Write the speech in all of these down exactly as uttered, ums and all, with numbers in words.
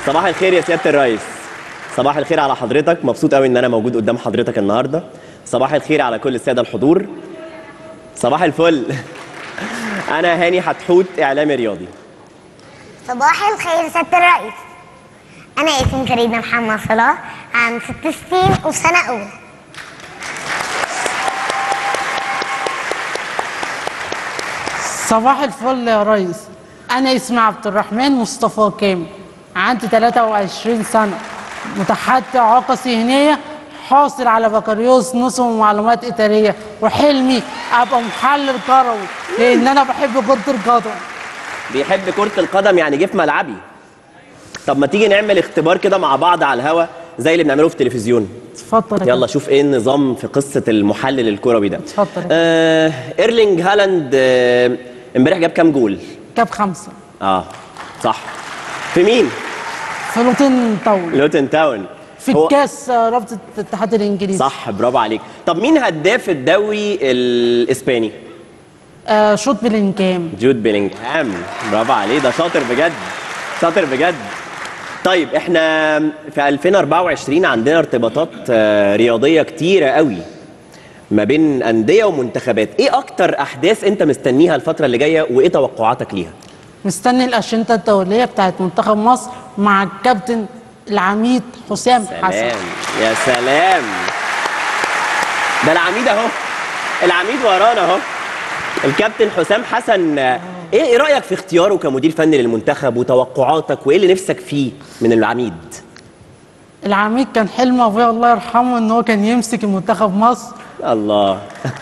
صباح الخير يا سيادة الرئيس. صباح الخير على حضرتك، مبسوط قوي ان انا موجود قدام حضرتك النهارده. صباح الخير على كل السادة الحضور. صباح الفل. انا هاني حتحوت، اعلامي رياضي. صباح الخير سيادة الرئيس. انا اسمي فريدة محمد صلاح، عام ست سنين وفي سنة اولى. صباح الفل يا ريس. انا اسمي عبد الرحمن مصطفى كامل، عندي ثلاثة وعشرين سنة، متحدي إعاقة ذهنية، حاصل على بكالوريوس نظم ومعلومات إدارية، وحلمي أبقى محلل كروي لأن أنا بحب كرة القدم. بيحب كرة القدم يعني جه في ملعبي. طب ما تيجي نعمل اختبار كده مع بعض على الهوا زي اللي بنعمله في التلفزيون. اتفضل. يلا شوف ايه النظام في قصة المحلل الكروي ده. اتفضل. آه ايرلينج هالاند آه، امبارح جاب كام جول؟ جاب خمسة. اه صح. في مين؟ في لوتن تاون. لوتن تاون. في الكاس رابطة الاتحاد الإنجليزي. صح، برافو عليك. طب مين هداف الدوري الإسباني؟ آه شوت بلينجهام. جود بيلينغهام، برافو عليه، ده شاطر بجد، شاطر بجد. طيب احنا في ألفين وأربعة وعشرين عندنا ارتباطات آه، رياضية كتيرة قوي ما بين أندية ومنتخبات. ايه أكتر أحداث أنت مستنيها الفترة اللي جاية وإيه توقعاتك ليها؟ مستني الأشنطة الدولية بتاعت منتخب مصر مع الكابتن العميد حسام سلام. حسن. يا سلام، ده العميد اهو، العميد ورانا اهو، الكابتن حسام حسن. ايه ايه رايك في اختياره كمدير فني للمنتخب وتوقعاتك وايه اللي نفسك فيه من العميد؟ العميد كان حلم ابويا الله يرحمه ان هو كان يمسك المنتخب مصر. الله.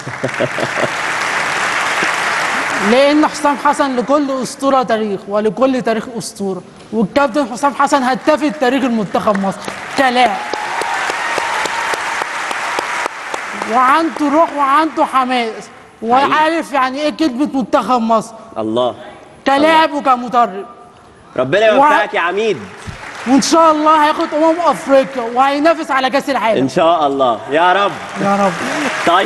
لان حسام حسن لكل اسطوره تاريخ ولكل تاريخ اسطوره، والكابتن حسام حسن هداف تاريخ المنتخب مصر كلاعب، وعنده روح وعنده حماس وعارف يعني ايه كلمه منتخب مصر. الله. كلاعب وكمدرب. ربنا يوفقك يا عميد. وان شاء الله هياخد امم افريقيا وهينافس على كاس العالم ان شاء الله يا رب. يا رب. طيب.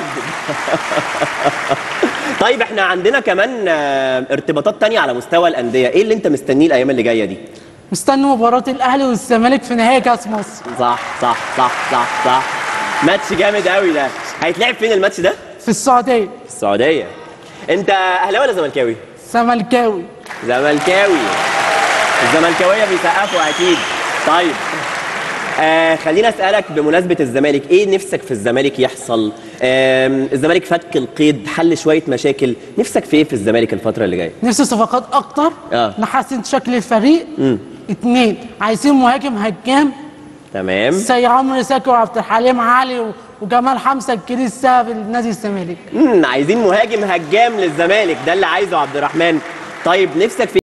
طيب احنا عندنا كمان ارتباطات تانية على مستوى الأندية، ايه اللي انت مستنيه الأيام اللي جاية دي؟ مستني مباراة الأهلي والزمالك في نهائي كاس مصر. صح صح صح صح صح. ماتش جامد قوي ده. هيتلعب فين الماتش ده؟ في السعودية. في السعودية. انت أهلاوي ولا زملكاوي؟ زملكاوي. زملكاوي. الزملكاوية بيسقفوا أكيد. طيب. آه خلينا اسالك بمناسبه الزمالك، ايه نفسك في الزمالك يحصل؟ آه الزمالك فك القيد، حل شويه مشاكل، نفسك في ايه في الزمالك الفتره اللي جايه؟ نفسي صفقات اكتر. اه نحسن شكل الفريق. امم اتنين، عايزين مهاجم هجام. تمام. زي عمرو زكي وعبد الحليم علي وجمال حمزه الكريس السبب لنادي الزمالك. امم عايزين مهاجم هجام للزمالك، ده اللي عايزه عبد الرحمن. طيب نفسك في